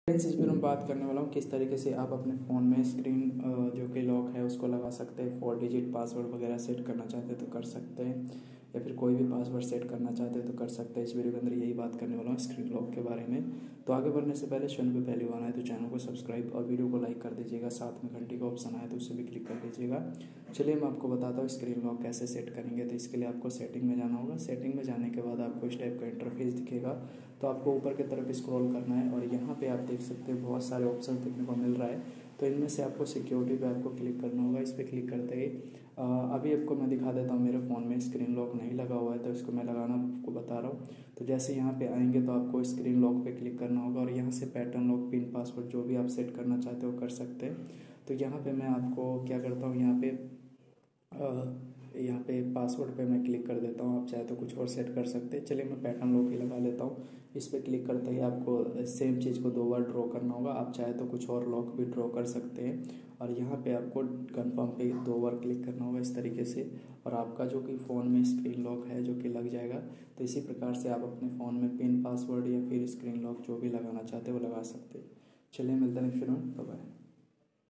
Friends, इस video में बात करने वाला हूँ किस तरीके से आप अपने फ़ोन में स्क्रीन जो कि लॉक है उसको लगा सकते हैं। 4 डिजिट पासवर्ड वगैरह सेट करना चाहते हैं तो कर सकते हैं, या फिर कोई भी पासवर्ड सेट करना चाहते हैं तो कर सकते हैं। इस वीडियो के अंदर यही बात करने वाला हूँ स्क्रीन लॉक के बारे में। तो आगे बढ़ने से पहले चैनल पर पहली बार आए तो चैनल को सब्सक्राइब और वीडियो को लाइक कर दीजिएगा। साथ में घंटी का ऑप्शन आए तो उसे भी क्लिक कर दीजिएगा। चलिए मैं आपको बताता हूँ स्क्रीन लॉक कैसे सेट करेंगे। तो इसके लिए आपको सेटिंग में जाना होगा। सेटिंग में जाने के बाद आपको इस टाइप का इंटरफेस दिखेगा, तो आपको ऊपर की तरफ स्क्रॉल करना है और यहाँ पे आप देख सकते हैं बहुत सारे ऑप्शन देखने को मिल रहा है। तो इनमें से आपको सिक्योरिटी पे आपको क्लिक करना होगा। इस पर क्लिक करते ही अभी आपको मैं दिखा देता हूँ, मेरे फ़ोन में स्क्रीन लॉक नहीं लगा हुआ है तो इसको मैं लगाना आपको बता रहा हूँ। तो जैसे यहाँ पे आएंगे तो आपको स्क्रीन लॉक पे क्लिक करना होगा और यहाँ से पैटर्न लॉक, पिन, पासवर्ड जो भी आप सेट करना चाहते हो कर सकते हैं। तो यहाँ पे मैं आपको क्या करता हूँ, यहाँ पे पासवर्ड पे मैं क्लिक कर देता हूँ। आप चाहे तो कुछ और सेट कर सकते हैं। चलिए मैं पैटर्न लॉक ही लगा लेता हूँ। इस पर क्लिक करते ही आपको सेम चीज़ को 2 बार ड्रॉ करना होगा। आप चाहे तो कुछ और लॉक भी ड्रॉ कर सकते हैं और यहाँ पे आपको कंफर्म पे 2 बार क्लिक करना होगा इस तरीके से, और आपका जो कि फ़ोन में स्क्रीन लॉक है जो कि लग जाएगा। तो इसी प्रकार से आप अपने फ़ोन में पिन, पासवर्ड या फिर स्क्रीन लॉक जो भी लगाना चाहते हो वो लगा सकते हैं। चलिए मिलते हैं नेक्स्ट वीडियो में, बाय बाय।